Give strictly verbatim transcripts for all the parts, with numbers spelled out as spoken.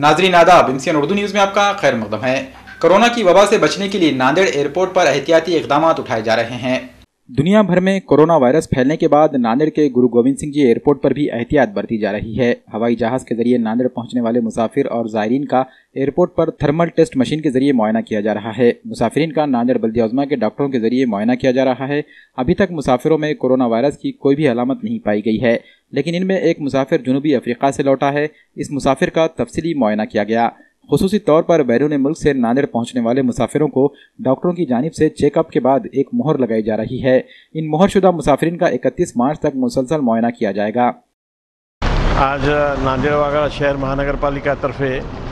नाजरीन आदाब, MCN Urdu news में आपका खैर मकदम है। कोरोना की वबा से बचने के लिए नांदेड़ एयरपोर्ट पर एहतियाती इकदाम उठाए जा रहे हैं। दुनिया भर में कोरोना वायरस फैलने के बाद नांदेड़ के गुरु गोविंद सिंह जी एयरपोर्ट पर भी एहतियात बरती जा रही है। हवाई जहाज के जरिए नांदेड़ पहुंचने वाले मुसाफिर और ज़ायरीन का एयरपोर्ट पर थर्मल टेस्ट मशीन के जरिए मुआयना किया जा रहा है। मुसाफिरीन का नांदेड़ बल्दिया उज़्मा के डॉक्टरों के जरिए मुआयना किया जा रहा है। अभी तक मुसाफिरों में कोरोना वायरस की कोई भी अलामत नहीं पाई गई है, लेकिन इनमें एक मुसाफिर जुनूबी अफ्रीका से लौटा है। इस मुसाफिर का तफसीली मुआयना किया गया। खुसूसी तौर पर बैरून मुल्क से नांदेड़ पहुंचने वाले मुसाफिरों को डॉक्टरों की जानिब से चेकअप के बाद एक मोहर लगाई जा रही है। इन मोहरशुदा मुसाफिरीन का इकतीस मार्च तक मुसलसल मुआयना किया जाएगा। आज नांदेड वाघाळा शहर महानगरपालिका तर्फे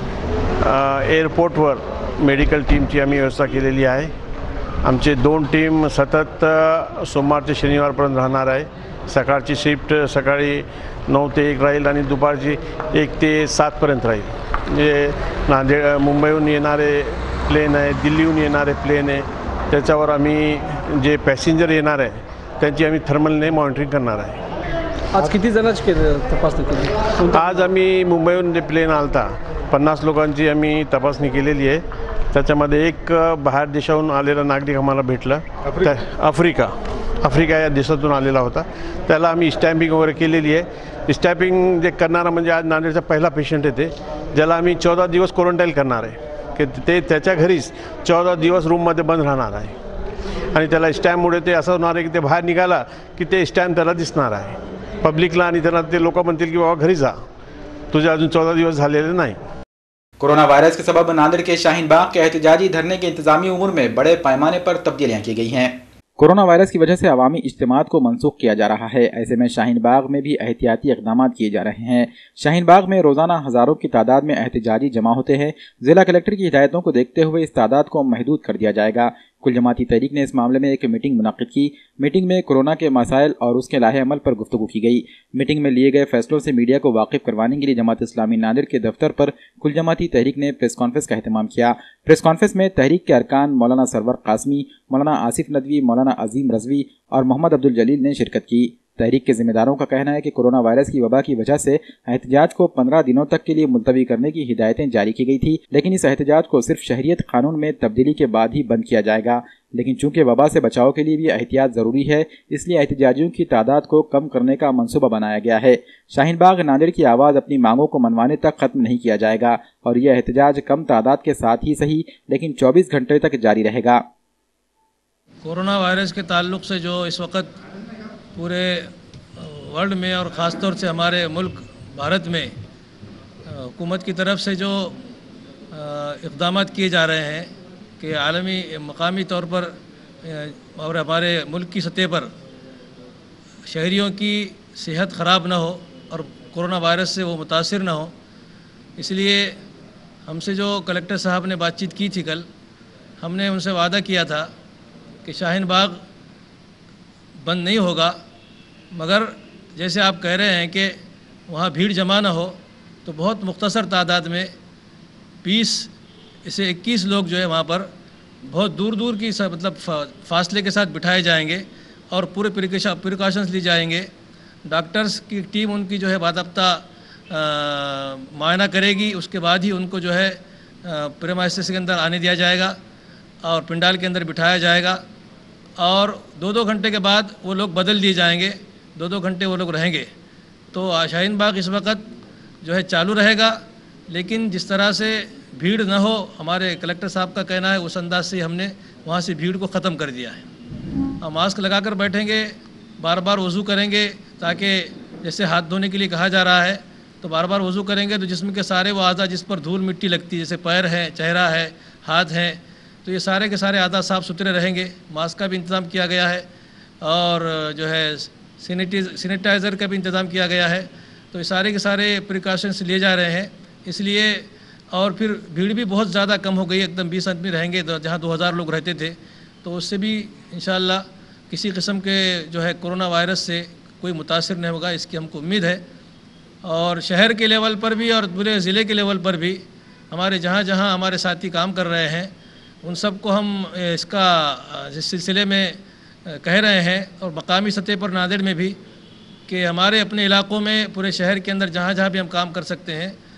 एअरपोर्टवर मेडिकल टीमची आम्ही व्यवस्था केलेली आहे। आमचे दोन टीम सतत सोमवार ते शनिवारपर्यंत राहणार आहे। सकाळची शिफ्ट सकाळी नऊ ते एक राहील आणि दुपारची एक ते सातपर्यंत राहील। जे नांदेड मुंबईहून येणारे प्लेन आहे, दिल्लीहून येणारे प्लेन आहे, त्याच्यावर आम्ही जे पॅसेंजर येणार आहे त्यांची आम्ही थर्मलने मॉनिटरिंग करणार आहे। आज किती जणांची तपासणी केली? आज आम्ही मुंबईहून जे प्लेन आलता पन्नास लोकांची आम्ही तपासणी केलेली आहे। त्याच्यामध्ये एक बाहेर देशाहून आलेला नागरिक आम्हाला भेटला, आफ्रिका आफ्रिका या देशातून आलेला होता। त्याला आम्ही स्टॅम्पिंग वगैरे केलेली आहे। स्टॅम्पिंग जे करणारा म्हणजे आज नांदेडचा पहिला पेशंट आहे, ते ज्याला आम्ही चौदा दिवस क्वारंटाईन करणार आहे की ते त्याच्या घरीच चौदा दिवस रूममध्ये बंद राहणार आहे। आणि त्याला स्टॅम्पमुळे ते असं होणार आहे की ते बाहेर निघाला की ते स्टॅम्प त्याला दिसणार आहे पब्लिकला, आणि त्यांना ते लोक म्हणतील की बाबा घरी जा, तुझे अजून चौदा दिवस झालेले नाही। कोरोना वायरस के सबब नांदेड़ के शाहीन बाग के एहतजाजी धरने के इंतजामी उमूर में बड़े पैमाने पर तब्दीलियां की गई हैं। कोरोना वायरस की वजह से अवामी इज्तिमात को मनसूख किया जा रहा है। ऐसे में शाहीन बाग में भी एहतियाती इक़दाम किए जा रहे हैं। शाहीन बाग में रोज़ाना हज़ारों की तादाद में एहतजाजी जमा होते हैं। ज़िला कलेक्टर की हिदायतों को देखते हुए इस तादाद को महदूद कर दिया जाएगा। कुल जमाती तहरीक ने इस मामले में एक मीटिंग मुनक़्क़िद की। मीटिंग में कोरोना के मसाइल और उसके लाहे अमल पर गुफ्तगू की गई। मीटिंग में लिए गए फैसलों से मीडिया को वाकिफ़ करवाने के लिए जमात इस्लामी नांदेड़ के दफ्तर पर कुल जमाती तहरीक ने प्रेस कॉन्फ्रेंस का एहतमाम किया। प्रेस कॉन्फ्रेंस में तहरीक के अरकान मौलाना सरवर कासमी, मौलाना आसिफ नदवी, मौलाना अजीम रजवी और मोहम्मद अब्दुल जलील ने शिरकत की। तहरीक के जिम्मेदारों का कहना है कि कोरोना वायरस की वबा की वजह से एहतजाज को पंद्रह दिनों तक के लिए मुलतवी करने की हिदायतें जारी की गई थी, लेकिन इस एहतजाज को सिर्फ शहरियत कानून में तब्दीली के बाद ही बंद किया जाएगा। लेकिन चूंकि वबा से बचाव के लिए भी एहतियात ज़रूरी है, इसलिए एहतजाजियों की तादाद को कम करने का मंसूबा बनाया गया है। शाहीन बाग नांदेड़ की आवाज़ अपनी मांगों को मनवाने तक ख़त्म नहीं किया जाएगा और यह एहतजाज कम तादाद के साथ ही सही, लेकिन चौबीस घंटे तक जारी रहेगा। कोरोना वायरस के ताल्लुक़ से जो इस वक्त पूरे वर्ल्ड में और ख़ास तौर से हमारे मुल्क भारत में हुकूमत की तरफ से जो इक़दाम किए जा रहे हैं कि आलमी मकामी तौर पर और हमारे मुल्क की सतह पर शहरियों की सेहत ख़राब ना हो और कोरोना वायरस से वो मुतासिर ना हो, इसलिए हमसे जो कलेक्टर साहब ने बातचीत की थी कल, हमने उनसे वादा किया था कि शाहीन बाग बंद नहीं होगा, मगर जैसे आप कह रहे हैं कि वहाँ भीड़ जमा ना हो, तो बहुत मुख्तसर तादाद में बीस इसे इक्कीस लोग जो है वहाँ पर बहुत दूर दूर की सब मतलब फासले के साथ बिठाए जाएंगे और पूरे प्रिकॉशंस ली जाएंगे। डॉक्टर्स की टीम उनकी जो है बाकायदा मुआयना करेगी, उसके बाद ही उनको जो है प्रेमाइसेस के अंदर आने दिया जाएगा और पंडाल के अंदर बिठाया जाएगा और दो दो घंटे के बाद वो लोग बदल दिए जाएंगे, दो दो घंटे वो लोग रहेंगे। तो शाहीन बाग इस वक्त जो है चालू रहेगा, लेकिन जिस तरह से भीड़ न हो, हमारे कलेक्टर साहब का कहना है, उस अंदाज से हमने वहाँ से भीड़ को ख़त्म कर दिया है। हम मास्क लगाकर बैठेंगे, बार बार वज़ू करेंगे, ताकि जैसे हाथ धोने के लिए कहा जा रहा है तो बार बार वज़ू करेंगे तो जिस्म के सारे वो आज़ा जिस पर धूल मिट्टी लगती है, जैसे पैर है, चेहरा है, हाथ हैं, तो ये सारे के सारे आज़ा साफ़ सुथरे रहेंगे। मास्क का भी इंतज़ाम किया गया है और जो है सैनिटाइज सैनिटाइज़र का भी इंतज़ाम किया गया है। तो ये सारे के सारे प्रिकॉशंस लिए जा रहे हैं, इसलिए और फिर भीड़ भी बहुत ज़्यादा कम हो गई, एकदम बीस आदमी रहेंगे तो जहाँ दो हज़ार लोग रहते थे, तो उससे भी इंशाअल्लाह किसी किस्म के जो है कोरोना वायरस से कोई मुतासिर नहीं होगा, इसकी हमको उम्मीद है। और शहर के लेवल पर भी और पूरे ज़िले के लेवल पर भी हमारे जहाँ जहाँ हमारे साथी काम कर रहे हैं उन सबको हम इसका इस सिलसिले में कह रहे हैं और मकामी सतह पर नांदेड़ में भी कि हमारे अपने इलाक़ों में पूरे शहर के अंदर जहाँ जहाँ भी हम काम कर सकते हैं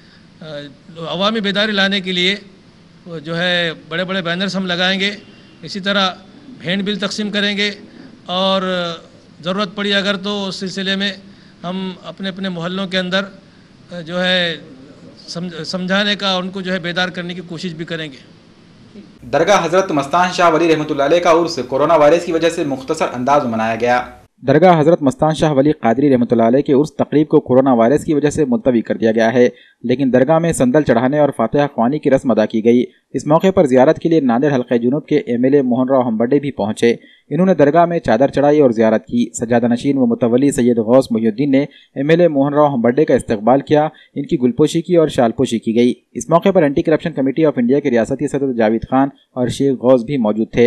अवामी बेदारी लाने के लिए जो है बड़े बड़े बैनर्स हम लगाएंगे। इसी तरह भेंट बिल तकसीम करेंगे और ज़रूरत पड़ी अगर तो उस सिलसिले में हम अपने अपने मोहल्लों के अंदर जो है समझाने का, उनको जो है बेदार करने की कोशिश भी करेंगे। दरगाह हजरत मस्तान शाह वली रहमतुल्लाह अलैह का उर्स कोरोना वायरस की वजह से मुख्तसर अंदाज में मनाया गया। दरगाह हजरत मस्तान शाह वली कादरी रहमतुल्लाह अलैह के उर्स तकरीब को कोरोना वायरस की वजह से मुलतवी कर दिया गया है, लेकिन दरगाह में संदल चढ़ाने और फातिहा ख्वानी की रस्म अदा की गई। इस मौके पर जियारत के लिए नांदेड़ हल्के जुनूब के M L A Mohan Rao Hambadde भी पहुंचे। इन्होंने दरगाह में चादर चढ़ाई और जियारत की। सज्जादा नशीन व मुतवली सैयद गौस मुहिउद्दीन ने M L A Mohan Rao Hambadde का इस्तकबाल किया। इनकी गुलपोशी की और शालपोशी की गई। इस मौके पर anti corruption committee of India के रियासती सदर जावेद खान और शेख गौस भी मौजूद थे।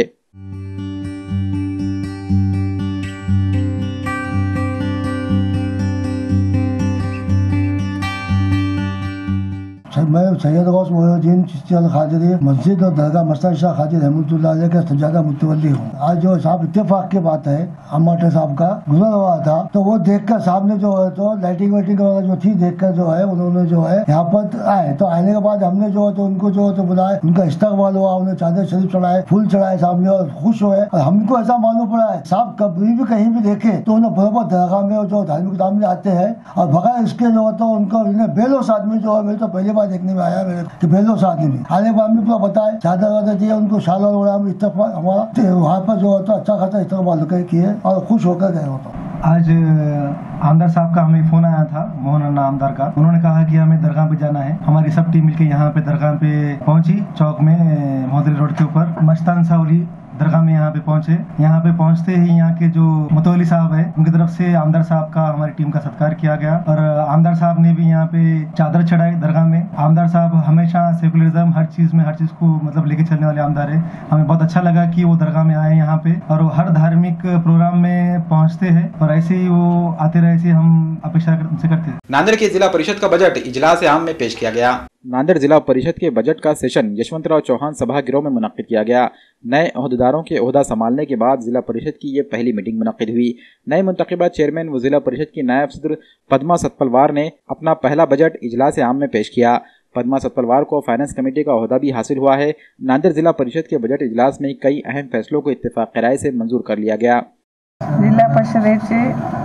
मैं सैयद गौस मुहिउद्दीन चिश्ती अल कादरी मस्जिद और दरगाह मस्तान शाह कादरी रहमतुल्लाह अलैह का सज्जादा मुतवल्ली हूँ। आज जो साहब इत्तेफाक की बात है, अम्माटे साहब का गुजर हुआ था, तो वो देखकर साहब ने जो है तो लाइटिंग वाइटिंग वगैरह जो थी देखकर जो है उन्होंने जो है यहाँ पर आए। तो आने के बाद हमने जो है तो उनको जो है तो बुलाए, उनका इस्तकबाल हुआ, उन्हें चादर शरीफ चढ़ाए, फूल चढ़ाए साहब ने और खुश हुए। और हमको ऐसा मालूम पड़ा है साहब कभी भी कहीं भी देखे तो उन्हें बराबर दरगाह में जो धार्मिक काम में आते हैं और बगैर इसके जो है तो उनको बेलोस आदमी जो है मेरे तो पहली बार देखने में आया मेरे कि बेलोस आदमी आने के बाद हमने पूरा बताया, चादर वादर दिया, उनको शाल ओढ़ा, हम इत्तेफाक हमारा वहाँ पर जो है तो अच्छा खासा इस्तेमाल किए और खुश होकर गए हो। तो आज आमदार साहब का हमें फोन आया था, मोहन अन्ना आमदार का। उन्होंने कहा कि हमें दरगाह पे जाना है। हमारी सब टीम मिलकर यहाँ पे दरगाह पे पहुंची, चौक में मोहदरी रोड के ऊपर मस्तान सावली दरगाह में यहाँ पे पहुंचे। यहाँ पे पहुंचते ही यहाँ के जो मुतवली साहब है उनकी तरफ से आमदार साहब का हमारी टीम का सत्कार किया गया और आमदार साहब ने भी यहाँ पे चादर चढ़ाई दरगाह में। आमदार साहब हमेशा सेकुलरिज्म हर चीज में हर चीज को मतलब लेके चलने वाले आमदार है। हमें बहुत अच्छा लगा कि वो दरगाह में आए यहाँ पे और वो हर धार्मिक प्रोग्राम में पहुँचते हैं और ऐसे ही वो आते रहे, ऐसे हम अपेक्षा उनसे करते हैं। नांदेड़ के जिला परिषद का बजट इजलास आम में पेश किया गया। नांदेड़ जिला परिषद के बजट का सेशन यशवंतराव चौहान सभागृह में मुनक्किद किया गया। नए ओहदेदारों के ओहदा संभालने के बाद जिला परिषद की ये पहली मीटिंग मुनक्किद हुई। नए मुंतखबा चेयरमैन व जिला परिषद की नायब सदर पद्मा सतपलवार ने अपना पहला बजट इजलास आम में पेश किया। पद्मा सतपलवार को फाइनेंस कमेटी का ओहदा भी हासिल हुआ है। नांदेड़ जिला परिषद के बजट इजलास में कई अहम फैसलों को इत्तेफाक राय से मंजूर कर लिया गया। जिल्हा परिषदेचे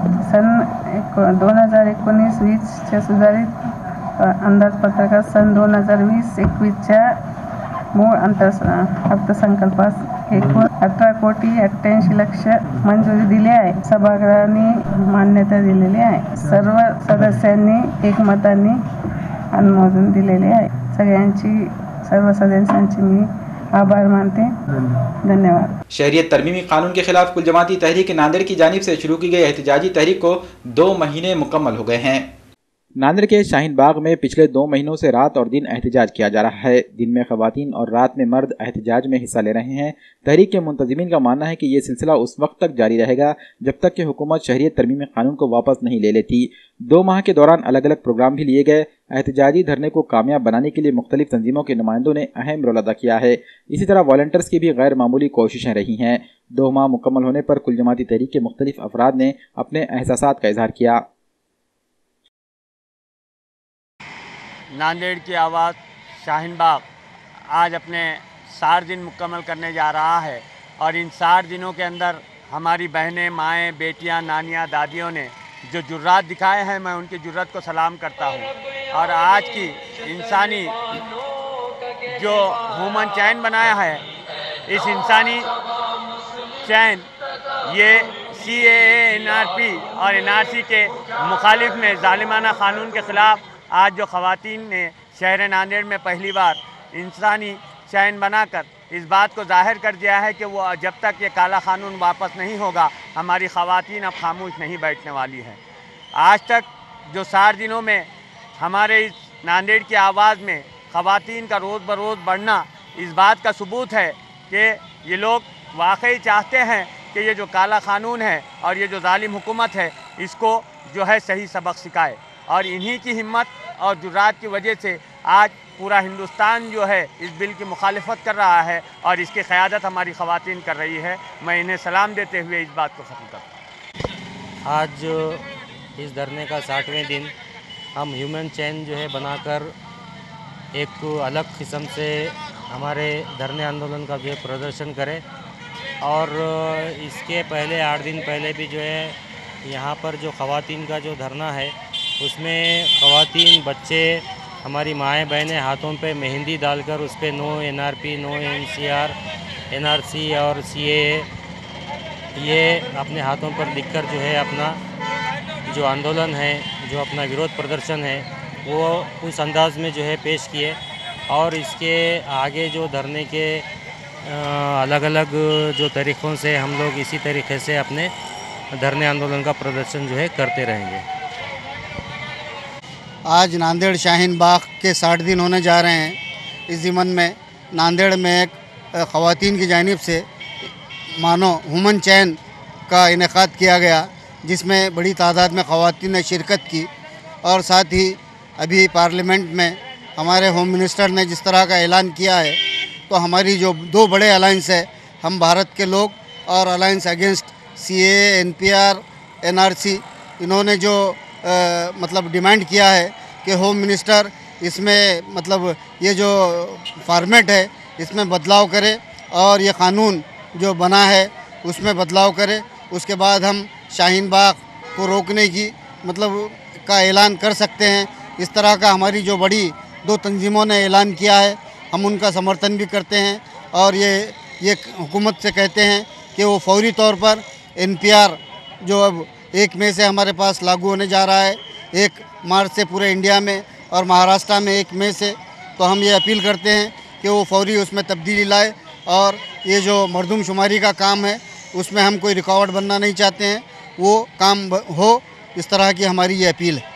सन दोन हजार एकोणीस वीसच्या सुधारित अंदाजपत्रकात सन दोन हजार वीस एकवीसच्या मूळ अंतर अर्थसंकल्पास एकूण अठरा कोटी अठ्ठ्याऐंशी लक्ष मंजुरी दिली आहे। सभागृहाने मान्यता दिलेली आहे। सर्व सदस्यांनी एकमताने अनुमोदन दिलेले आहे। सगळ्यांची सर्व सदस्यांची मी आभार मानते। धन्यवाद। शहरियत तरमीमी कानून के खिलाफ कुल जमाती तहरीक नांदेड़ की जानिब से शुरू की गई एहतजाजी तहरीक को दो महीने मुकम्मल हो गए हैं। नांदेड़ के शाहीन बाग में पिछले दो महीनों से रात और दिन एहतजाज किया जा रहा है। दिन में खवातीन और रात में मर्द एहतजाज में हिस्सा ले रहे हैं। तहरीक के मुंतजिमीन का मानना है कि ये सिलसिला उस वक्त तक जारी रहेगा जब तक कि हुकूमत शहरियत तरमीमी कानून को वापस नहीं ले लेती। दो माह के दौरान अलग अलग प्रोग्राम भी लिए गए। एहतजाजी धरने को कामयाब बनाने के लिए मुख्तलिफ तंजीमों के नुमाइंदों ने अहम रोल अदा किया है। इसी तरह वॉलंटियर्स की भी गैर मामूली कोशिशें रही हैं। दो माह मुकम्मल होने पर कुल जमाती तहरीक के मुख्तलिफ अफराद ने अपने एहसासात का इजहार किया। नांदेड़ की आवाज़ शाहीन बाग आज अपने साठ दिन मुकम्मल करने जा रहा है और इन साठ दिनों के अंदर हमारी बहनें, माएँ, बेटियां, नानियां, दादियों ने जो जुर्रात दिखाए हैं, मैं उनकी जुर्रत को सलाम करता हूं। और आज की इंसानी जो ह्यूमन चैन बनाया है, इस इंसानी चैन ये C A A, N R P और एन आर सी के मुखालिफ में जालिमाना क़ानून के ख़िलाफ़ आज जो ख़वातीन ने शहर नांदेड़ में पहली बार इंसानी चैन बनाकर इस बात को जाहिर कर दिया है कि वो जब तक ये काला कानून वापस नहीं होगा हमारी ख़वातीन अब खामोश नहीं बैठने वाली है। आज तक जो साठ दिनों में हमारे इस नांदेड़ की आवाज़ में ख़वातीन का रोज़ बरोज़ बढ़ना इस बात का सबूत है कि ये लोग वाकई चाहते हैं कि ये जो काला कानून है और ये जो जालिम हुकूमत है इसको जो है सही सबक सिखाए। और इन्हीं की हिम्मत और जुर्रात की वजह से आज पूरा हिंदुस्तान जो है इस बिल की मुखालिफत कर रहा है और इसकी क़यादत हमारी ख़वातीन कर रही है। मैं इन्हें सलाम देते हुए इस बात को ख़त्म करता हूँ। आज इस धरने का साठवें दिन हम ह्यूमन चैन जो है बनाकर एक अलग किस्म से हमारे धरने आंदोलन का जो है प्रदर्शन करें। और इसके पहले आठ दिन पहले भी जो है यहाँ पर जो ख़वातीन का जो धरना है उसमें ख़वातीन, बच्चे, हमारी माएँ बहनें हाथों पे मेहंदी डालकर उस पर no N R P, no N C R, N R C और सी ए ए ये अपने हाथों पर लिखकर जो है अपना जो आंदोलन है, जो अपना विरोध प्रदर्शन है वो उस अंदाज़ में जो है पेश किए। और इसके आगे जो धरने के अलग अलग जो तरीक़ों से हम लोग इसी तरीक़े से अपने धरने आंदोलन का प्रदर्शन जो है करते रहेंगे। आज नांदेड़ शाहीन बाग के साठ दिन होने जा रहे हैं। इस ज़िमन में नांदेड़ में एक ख़वातीन की जानिब से मानो ह्यूमन चैन का इनेकाद किया गया, जिसमें बड़ी तादाद में ख़वातीन ने शिरकत की। और साथ ही अभी पार्लियामेंट में हमारे होम मिनिस्टर ने जिस तरह का ऐलान किया है, तो हमारी जो दो बड़े अलायंस है, हम भारत के लोग और alliance against C A, N P R, N R C, इन्होंने जो आ, मतलब डिमांड किया है कि होम मिनिस्टर इसमें मतलब ये जो फॉर्मेट है इसमें बदलाव करे और ये क़ानून जो बना है उसमें बदलाव करे। उसके बाद हम शाहीन बाग को रोकने की मतलब का ऐलान कर सकते हैं। इस तरह का हमारी जो बड़ी दो तंजीमों ने ऐलान किया है, हम उनका समर्थन भी करते हैं। और ये ये हुकूमत से कहते हैं कि वो फौरी तौर पर एन पी आर जो अब एक मई से हमारे पास लागू होने जा रहा है, एक मार्च से पूरे इंडिया में और महाराष्ट्र में एक मई से, तो हम ये अपील करते हैं कि वो फौरी उसमें तब्दीली लाए। और ये जो मरदूमशुमारी का काम है उसमें हम कोई रुकावट बनना नहीं चाहते हैं, वो काम हो। इस तरह की हमारी ये अपील है।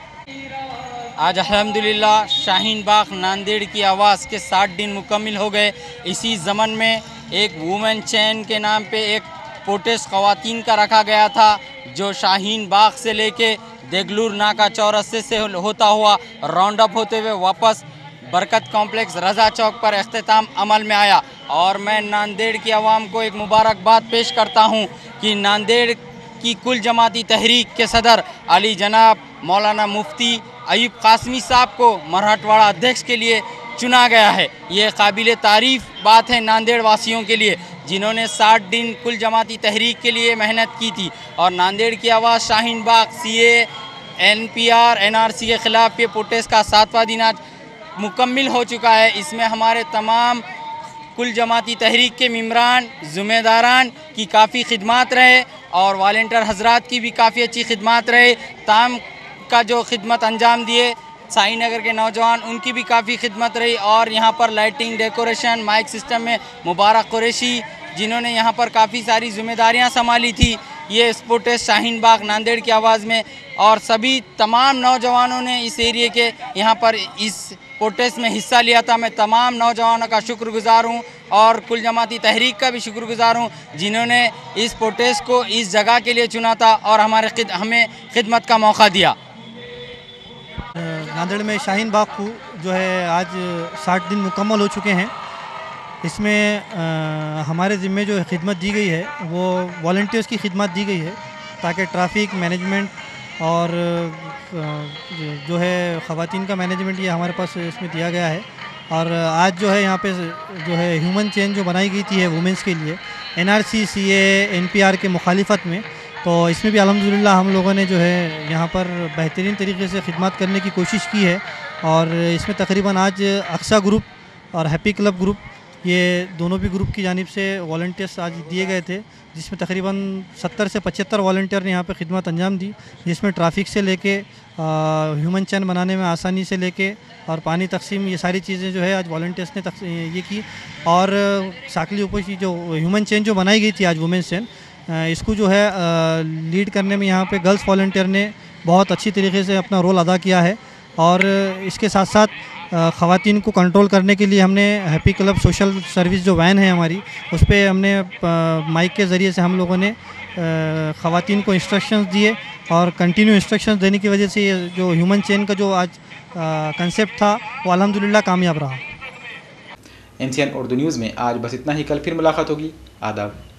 आज अल्हम्दुलिल्लाह शाहीन बाग नांदेड़ की आवाज़ के साठ दिन मुकम्मिल हो गए। इसी ज़मन में एक वुमेन चैन के नाम पे एक प्रोटेस्ट ख़वातीन का रखा गया था, जो शाहीन बाग से लेके देगलूर नाका चौरस्ते से होता हुआ राउंड अप होते हुए वापस बरकत कॉम्प्लेक्स रज़ा चौक पर इख्तिताम अमल में आया। और मैं नांदेड़ की आवाम को एक मुबारकबाद पेश करता हूँ कि नांदेड़ की कुल जमाती तहरीक के सदर अली जनाब मौलाना मुफ्ती अयूब कासमी साहब को मराठवाड़ा अध्यक्ष के लिए चुना गया है। ये काबिल तारीफ़ बात है नांदेड़ वासियों के लिए, जिन्होंने साठ दिन कुल जमाती तहरीक के लिए मेहनत की थी। और नांदेड़ की आवाज़ Shaheen Bagh, C A, N P R, N R C के ख़िलाफ़ ये प्रोटेस्ट का सातवां दिन आज मुकम्मिल हो चुका है। इसमें हमारे तमाम कुल जमाती तहरीक के मेम्बरान, ज़िम्मेदारान की काफ़ी खिदमत रहे और वालंटियर हजरात की भी काफ़ी अच्छी खिदमत रहे। ताम का जो खिदमत अंजाम दिए साई नगर के नौजवान, उनकी भी काफ़ी खिदमत रही। और यहाँ पर लाइटिंग, डेकोरेशन, माइक सिस्टम में मुबारक कुरैशी, जिन्होंने यहाँ पर काफ़ी सारी जिम्मेदारियाँ संभाली थी ये प्रोटेस्ट शाहीन बाग नांदेड़ की आवाज़ में। और सभी तमाम नौजवानों ने इस एरिए के यहाँ पर इस प्रोटेस्ट में हिस्सा लिया था। मैं तमाम नौजवानों का शुक्रगुज़ार हूँ और कुल जमाती तहरीक का भी शुक्रगुज़ार हूँ, जिन्होंने इस प्रोटेस्ट को इस जगह के लिए चुना था और हमारे खिद, हमें खिदमत का मौका दिया। नांदेड़ में शाहीन बाग को जो है आज साठ दिन मुकम्मल हो चुके हैं। इसमें आ, हमारे ज़िम्मे जो खिदमत दी गई है वो वॉलंटियर्स की खिदमत दी गई है, ताकि ट्रैफिक मैनेजमेंट और जो है ख़वातीन का मैनेजमेंट ये हमारे पास इसमें दिया गया है। और आज जो है यहाँ पे जो है ह्यूमन चेन जो बनाई गई थी है वुमेंस के लिए, N R C, C A, N P R के मुखालिफत में, तो इसमें भी अल्हम्दुलिल्लाह हम लोगों ने जो है यहाँ पर बेहतरीन तरीके से खिदमत करने की कोशिश की है। और इसमें तकरीबन आज अक्सा ग्रुप और हैप्पी क्लब ग्रुप, ये दोनों भी ग्रुप की जानिब से वॉलंटियर्स आज दिए गए थे, जिसमें तकरीबन सत्तर से पचहत्तर वॉलंटियर ने यहाँ पे खिदमत अंजाम दी, जिसमें ट्रैफिक से लेके ह्यूमन चैन बनाने में आसानी से लेके और पानी तकसीम, ये सारी चीज़ें जो है आज वॉलंटियर्स ने ये की। और साकली उपोशी जो ह्यूमन चैन जो बनाई गई थी आज वुमेंस चैन, इसको जो है लीड करने में यहाँ पे गर्ल्स वॉलंटियर ने बहुत अच्छी तरीके से अपना रोल अदा किया है। और इसके साथ साथ ख़वातीन को कंट्रोल करने के लिए हमने हैप्पी क्लब सोशल सर्विस जो वैन है हमारी, उस पर हमने माइक के ज़रिए से हम लोगों ने ख़वातीन को इंस्ट्रक्शंस दिए और कंटिन्यू इंस्ट्रक्शंस देने की वजह से ये जो ह्यूमन चेन का जो आज कंसेप्ट था वो अल्हम्दुलिल्लाह कामयाब रहा। M C N Urdu news में आज बस इतना ही। कल फिर मुलाकात होगी। आदाब।